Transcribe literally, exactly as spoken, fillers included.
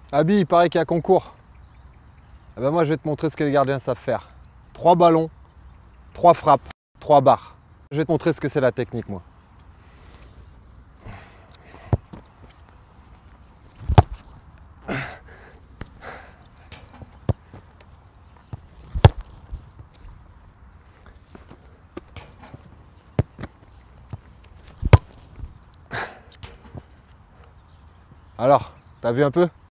Abi, il paraît qu'il y a concours. Ah ben moi, je vais te montrer ce que les gardiens savent faire. Trois ballons, trois frappes, trois barres. Je vais te montrer ce que c'est la technique, moi. Alors, t'as vu un peu?